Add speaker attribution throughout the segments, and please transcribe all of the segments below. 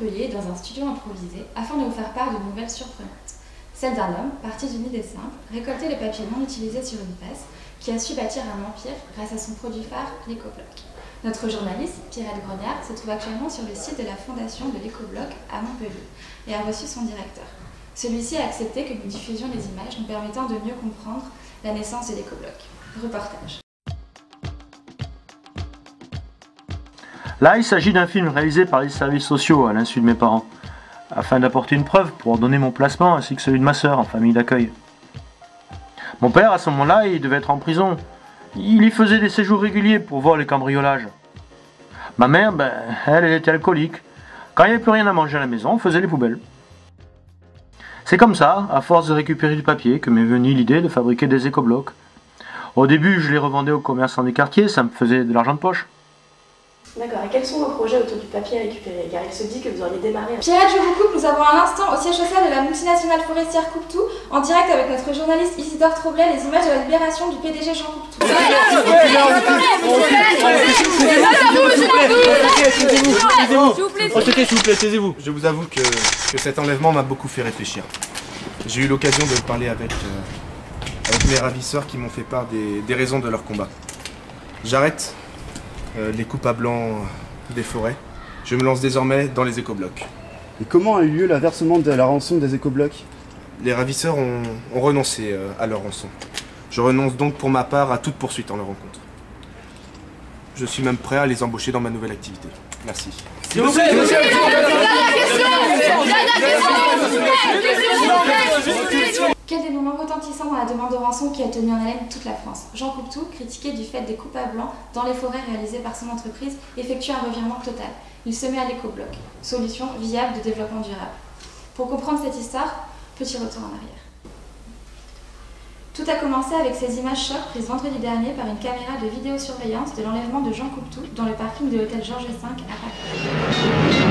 Speaker 1: Montpellier dans un studio improvisé afin de vous faire part de nouvelles surprenantes. Celle d'un homme, parti d'une idée simple, récolter les papiers non utilisés sur une presse, qui a su bâtir un empire grâce à son produit phare, l'écobloc. Notre journaliste, Pierrette Grognard, se trouve actuellement sur le site de la fondation de l'écobloc à Montpellier et a reçu son directeur. Celui-ci a accepté que nous diffusions les images nous permettant de mieux comprendre la naissance de l'écobloc. Reportage.
Speaker 2: Là, il s'agit d'un film réalisé par les services sociaux à l'insu de mes parents, afin d'apporter une preuve pour donner mon placement ainsi que celui de ma sœur en famille d'accueil. Mon père, à ce moment-là, il devait être en prison. Il y faisait des séjours réguliers pour voir les cambriolages. Ma mère, elle était alcoolique. Quand il n'y avait plus rien à manger à la maison, on faisait les poubelles. C'est comme ça, à force de récupérer du papier, que m'est venue l'idée de fabriquer des écoblocs. Au début, je les revendais aux commerçants du quartier, ça me faisait de l'argent de poche.
Speaker 3: D'accord, et quels sont vos projets autour du papier à récupérer? Car il se dit que vous auriez démarré...
Speaker 1: Pierrette, je vous coupe, nous avons un instant au siège social de la multinationale forestière Coupetou, en direct avec notre journaliste Isidore Troblet, les images de la libération du PDG Jean Coupetou.
Speaker 4: Taisez-vous. Je vous avoue que cet enlèvement m'a beaucoup fait réfléchir. J'ai eu l'occasion de parler avec mes ravisseurs qui m'ont fait part des raisons de leur combat. J'arrête les coupes à blanc des forêts. Je me lance désormais dans les écoblocs.
Speaker 5: Et comment a eu lieu l'aversement de la rançon des écoblocs?
Speaker 4: Les ravisseurs ont renoncé à leur rançon. Je renonce donc pour ma part à toute poursuite en leur rencontre. Je suis même prêt à les embaucher dans ma nouvelle activité. Merci.
Speaker 1: Quel des moments retentissants dans la demande de rançon qui a tenu en haleine toute la France. Jean Coupetou, critiqué du fait des coupes à blanc dans les forêts réalisées par son entreprise, effectue un revirement total. Il se met à l'écobloc, solution viable de développement durable. Pour comprendre cette histoire, petit retour en arrière. Tout a commencé avec ces images chocs prises vendredi dernier par une caméra de vidéosurveillance de l'enlèvement de Jean Coupetou dans le parking de l'hôtel Georges V à Paris.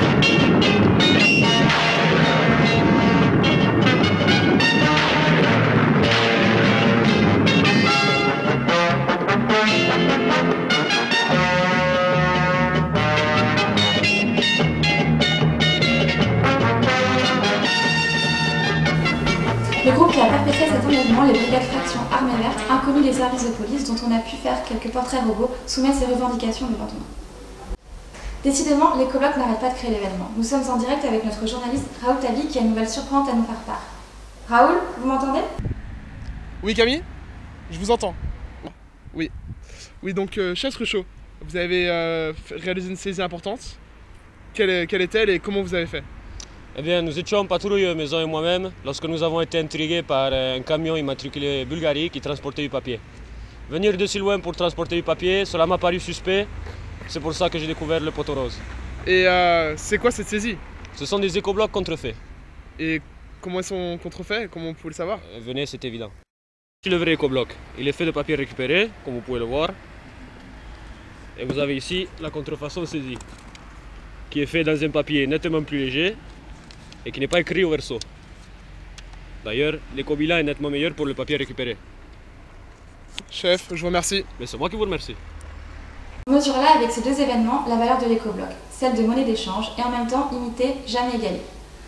Speaker 1: Le groupe qui a perpétré cet enlèvement, les brigades fraction armée verte, inconnues des services de police, dont on a pu faire quelques portraits robots, soumet ses revendications devant nous. Décidément, l'écobloc n'arrête pas de créer l'événement. Nous sommes en direct avec notre journaliste Raoul Tabi qui a une nouvelle surprenante à nous faire part. Raoul, vous m'entendez?
Speaker 6: Oui Camille, je vous entends. Oui. Oui donc Chasse Ruchot, vous avez réalisé une saisie importante. Quelle est-elle et comment vous avez fait?
Speaker 7: Eh bien, nous étions en patrouille, Maison et moi-même, lorsque nous avons été intrigués par un camion immatriculé Bulgarie qui transportait du papier. Venir de si loin pour transporter du papier, cela m'a paru suspect. C'est pour ça que j'ai découvert le poteau rose.
Speaker 6: Et c'est quoi cette saisie?
Speaker 7: Ce sont des écoblocs contrefaits.
Speaker 6: Et comment ils sont contrefaits? Comment vous pouvez le savoir?
Speaker 7: Venez, c'est évident. C'est le vrai écobloc. Il est fait de papier récupéré, comme vous pouvez le voir. Et vous avez ici la contrefaçon saisie, qui est fait dans un papier nettement plus léger et qui n'est pas écrit au verso. D'ailleurs, l'éco-bilan est nettement meilleur pour le papier récupéré.
Speaker 6: Chef, je vous remercie.
Speaker 7: Mais c'est moi qui vous remercie.
Speaker 1: On mesure là avec ces deux événements la valeur de l'écobloc, celle de monnaie d'échange et en même temps imitée, jamais égalée.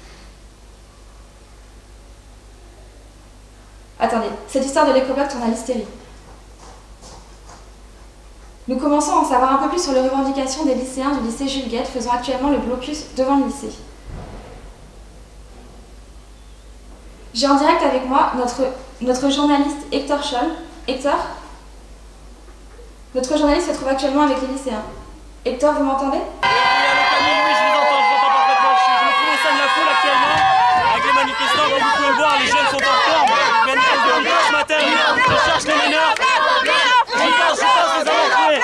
Speaker 1: Attendez, cette histoire de l'écobloc tourne à l'hystérie. Nous commençons à en savoir un peu plus sur les revendications des lycéens du lycée Jules Guesde faisant actuellement le blocus devant le lycée. J'ai en direct avec moi notre journaliste Hector Scholl. Hector, notre journaliste se trouve actuellement avec les lycéens. Hector, vous m'entendez?
Speaker 7: Oui, je vous entends parfaitement. Je me trouve au sein de la foule actuellement, avec les manifestants. Comme vous pouvez le voir, les jeunes sont en forme. Ils viennent ce matin, je cherche les mineurs. Je pense les aventuriers.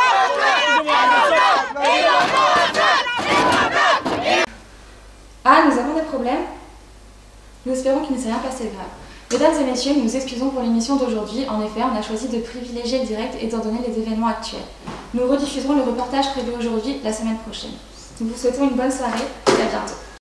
Speaker 1: Ah, nous avons des problèmes. Nous espérons qu'il ne s'est rien passé de grave. Mesdames et messieurs, nous nous excusons pour l'émission d'aujourd'hui. En effet, on a choisi de privilégier le direct étant donné les événements actuels. Nous rediffuserons le reportage prévu aujourd'hui la semaine prochaine. Nous vous souhaitons une bonne soirée et à bientôt.